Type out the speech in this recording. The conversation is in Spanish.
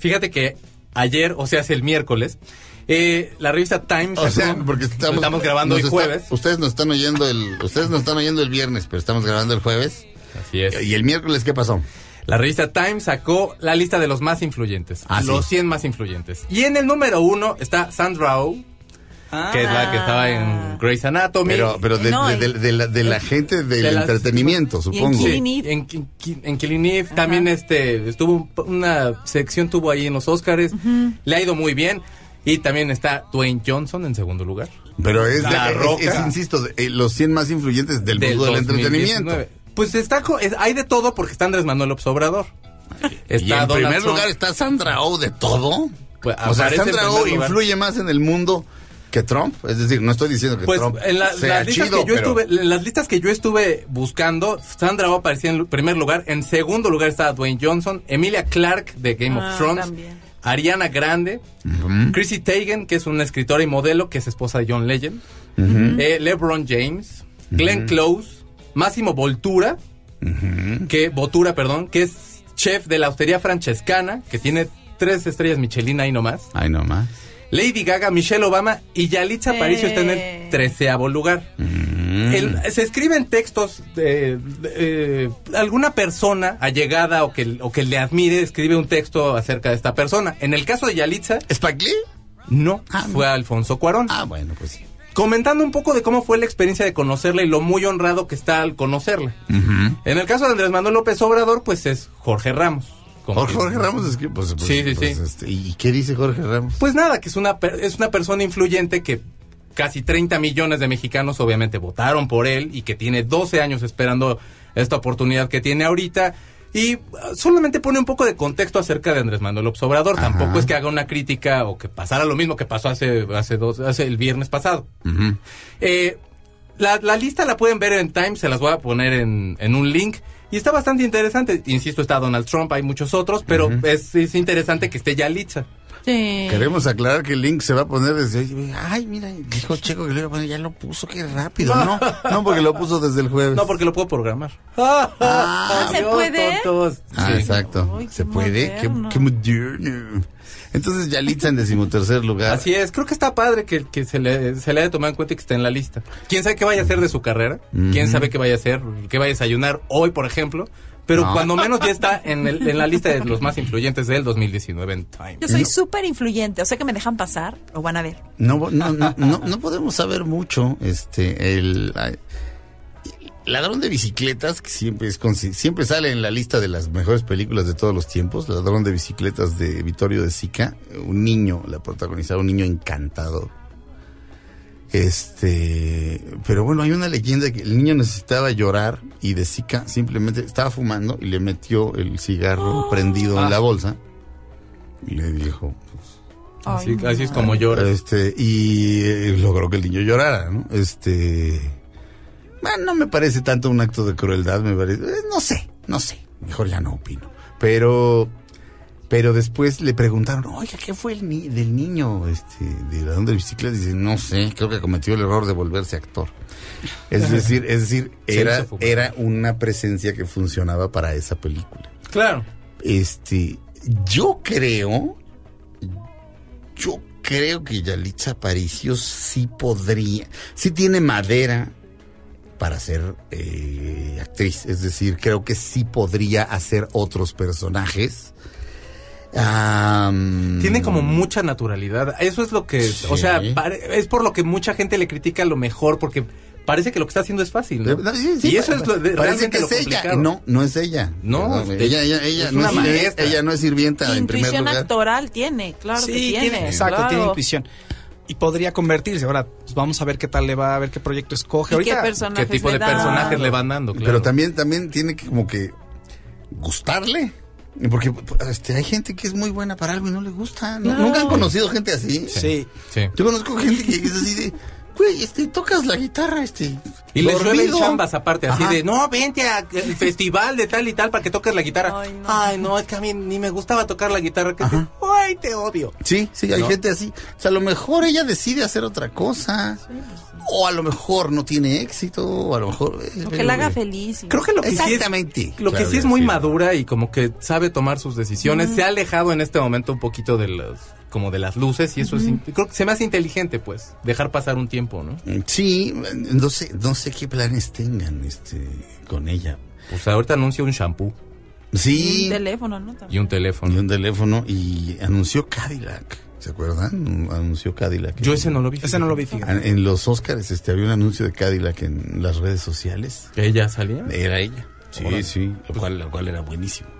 Fíjate que ayer, o sea, es el miércoles, la revista Times... O sea, porque estamos grabando hoy jueves. Ustedes nos están oyendo el viernes, pero estamos grabando el jueves. Así es. ¿Y el miércoles qué pasó? La revista Times sacó la lista de los más influyentes. Los sí. 100 más influyentes. Y en el número 1 está Sandra Oh, que es la que estaba en Grey's Anatomy. Pero de la gente del entretenimiento, supongo. En Killing Eve también estuvo una sección, tuvo ahí en los Oscars. Le ha ido muy bien. Y también está Dwayne Johnson en segundo lugar. Pero es insisto, los 100 más influyentes del mundo del entretenimiento. Pues hay de todo porque está Andrés Manuel López Obrador. ¿Y en primer lugar está Sandra Oh de todo? Pues, o sea, Sandra Oh influye más en el mundo que Trump. Es decir, no estoy diciendo que Trump sea chido, en las listas que yo estuve buscando, Sandra Oh aparecía en primer lugar. En segundo lugar estaba Dwayne Johnson, Emilia Clarke de Game of Thrones, también. Ariana Grande, Chrissy Teigen, que es una escritora y modelo, que es esposa de John Legend, LeBron James, Glenn Close, Massimo Bottura, que es chef de la Hostería Francescana, que tiene 3 estrellas Michelin ahí nomás. Lady Gaga, Michelle Obama y Yalitza Aparicio está en el 13º lugar. Se escriben textos de alguna persona allegada o que le admire, escribe un texto acerca de esta persona. En el caso de Yalitza... ¿Spike Lee? No, fue Alfonso Cuarón. Bueno, pues sí. Comentando un poco de cómo fue la experiencia de conocerla y lo muy honrado que está al conocerla. En el caso de Andrés Manuel López Obrador, pues es Jorge Ramos. Jorge Ramos es que... Sí. ¿Y qué dice Jorge Ramos? Pues nada, que es una persona influyente que casi 30 millones de mexicanos obviamente votaron por él y que tiene 12 años esperando esta oportunidad que tiene ahorita. Y solamente pone un poco de contexto acerca de Andrés Manuel López Obrador. Tampoco es que haga una crítica o que pasara lo mismo que pasó hace el viernes pasado. La lista la pueden ver en Times, se las voy a poner en un link. Y está bastante interesante. Insisto, está Donald Trump, hay muchos otros, pero es interesante que esté Yalitza. Sí. Queremos aclarar que el link se va a poner desde hoy. Ay, mira, dijo Checo que lo iba a poner, ya lo puso, qué rápido. No, porque lo puso desde el jueves. No, porque lo puedo programar. ¿Se puede? Tontos. Sí. Exacto. Ay, ¿Se puede? Qué moderno. Entonces Yalitza en 13º lugar. Así es, creo que está padre que se le haya tomado en cuenta y que esté en la lista. ¿Quién sabe qué vaya a hacer de su carrera? ¿Quién sabe qué vaya a hacer? ¿Qué vaya a desayunar hoy, por ejemplo? Pero cuando menos ya está en la lista de los más influyentes del 2019 en Time. Yo soy súper influyente, o sea que me dejan pasar, lo van a ver. No podemos saber mucho. El Ladrón de bicicletas, que siempre sale en la lista de las mejores películas de todos los tiempos. Ladrón de bicicletas de Vittorio De Sica, un niño, la protagonizaba un niño encantador. Pero bueno, hay una leyenda que el niño necesitaba llorar y De Sica simplemente estaba fumando y le metió el cigarro prendido en la bolsa y le dijo, así es como llora. Y logró que el niño llorara, ¿no? No me parece tanto un acto de crueldad, me parece, no sé, mejor ya no opino. Pero después le preguntaron, oiga, ¿qué fue del niño de Ladrón de bicicletas? Dice, no sé, creo que cometió el error de volverse actor. Es decir, era una presencia que funcionaba para esa película. Claro. Yo creo que Yalitza Aparicio sí tiene madera para ser actriz. Es decir, creo que sí podría hacer otros personajes. Tiene como mucha naturalidad. Eso es lo que... Sí. O sea, es por lo que mucha gente le critica lo mejor, porque parece que lo que está haciendo es fácil, ¿no? Sí, y eso es parece que es ella. No es ella. No, ella no es maestra. Ella no es sirvienta en primer lugar. Intuición actoral tiene, claro que tiene. Exacto, claro. tiene intuición. Y podría convertirse. Ahora, pues vamos a ver qué tal le va, a ver qué proyecto escoge. Ahorita, qué tipo de personajes le van dando, claro. Pero también tiene que como que gustarle. Porque hay gente que es muy buena para algo y no le gusta. ¿No? ¿Nunca han conocido gente así? Sí. Yo conozco gente que es así de, güey, tocas la guitarra, y les llueven chambas aparte, así de, no, vente al festival de tal y tal para que toques la guitarra. Ay, no, es que a mí ni me gustaba tocar la guitarra. güey, te odio. Sí, hay gente así. O sea, a lo mejor ella decide hacer otra cosa. Sí. O a lo mejor no tiene éxito, o a lo mejor... O que la haga feliz. Creo que lo que exactamente. Sí es, lo que sí es muy madura y como que sabe tomar sus decisiones. Se ha alejado en este momento un poquito de las luces y eso es... Creo que se me hace inteligente, pues, dejar pasar un tiempo, ¿no? Sí, no sé qué planes tengan con ella. Pues ahorita anuncia un shampoo. Sí. Y un teléfono, ¿no? También. Y un teléfono. Y anunció Cadillac. ¿Se acuerdan? Anunció Cadillac. Yo ese no lo vi. Fíjate. En los Oscars había un anuncio de Cadillac en las redes sociales. ¿Ella salía? Era ella. Sí, lo cual era buenísimo.